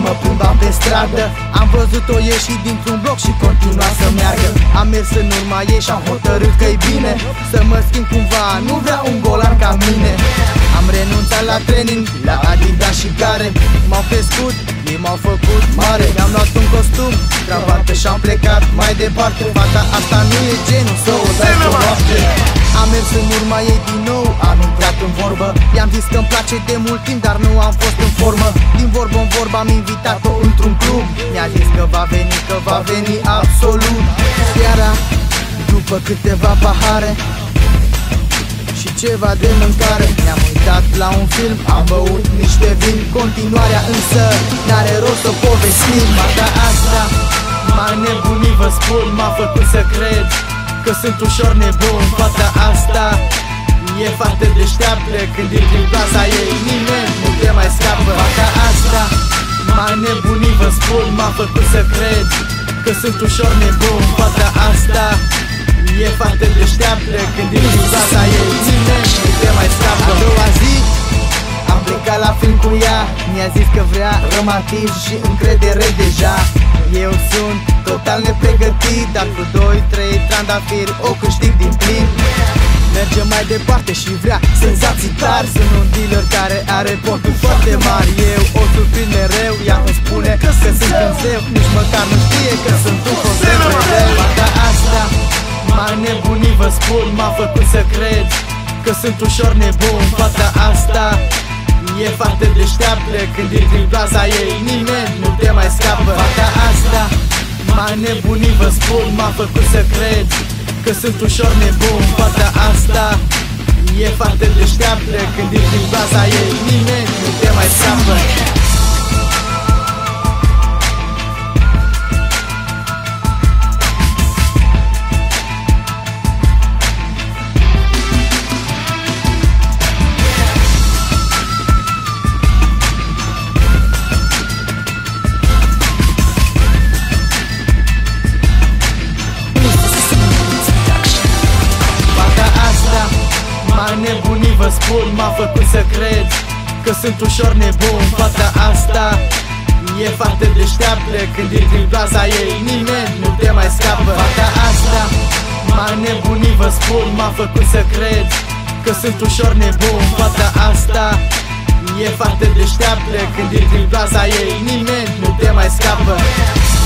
mă plimbam pe stradă, am văzut-o ieși dintr-un bloc și continua să meargă. Am mers în urma ei și am hotărât că-i bine să mă schimb cumva, nu vrea un golan ca mine. Am renunțat la training, la Adidas și care m-au crescut, ei m-au făcut mare. Mi-am luat un costum, cravată și-am plecat mai departe. Fata asta nu e genul să o dai pe noapte. Am mers în urma ei din nou, am intrat în vorbă. I-am zis că-mi place de mult timp, dar nu am fost în formă. Din vorbă în vorbă am invitat-o într-un club. Mi-a zis că va veni absolut. Seara, după câteva pahare și ceva de mâncare, ne-am uitat la un film, am băut niște vin. Continuarea însă n-are rost să povestim. Fata asta m-a nebunit, vă spun, m-a făcut să cred că sunt ușor nebun. Fata asta e foarte deșteaptă, când e prin clasa ei nimeni nu te mai scapă. Fata asta m-a nebunit, vă spun, m-a făcut să cred că sunt ușor nebun. Fata asta e foarte deșteaptă, când e prin clasa ei nimeni nu te mai scapă. A doua zi am plecat la film cu ea, mi-a zis că vrea romantism și încredere deja. Eu sunt total nepregătit, dar cu 2-3 trandafiri o câștig din plin. Mergem mai departe și vrea senzații tari. Sunt un dealer care are porturi foarte mari. Eu o surprind mereu, ea îmi spune că sunt un zeu, nici măcar nu știe că sunt un concept rău. Fata asta m-a nebunit, vă spun, m-a făcut să cred că sunt ușor nebun. Fata asta e foarte deșteaptă, când e prin clasa ei nimeni nu te mai scapă. Fata asta m-a nebunit, vă spun, m-a făcut să cred că sunt ușor nebun. Fata asta e foarte deșteaptă, când e prin clasa ei nimeni nu te mai scapă. M-a nebunit, vă spun, m-a făcut să cred că sunt ușor nebun. Fata asta e foarte deșteaptă, când e prin clasa ei nimeni nu te mai scapă. Fata asta m-a nebunit, vă spun, m-a făcut să cred că sunt ușor nebun. Fata asta e foarte deșteaptă, când e prin clasa ei nimeni nu te mai scapă.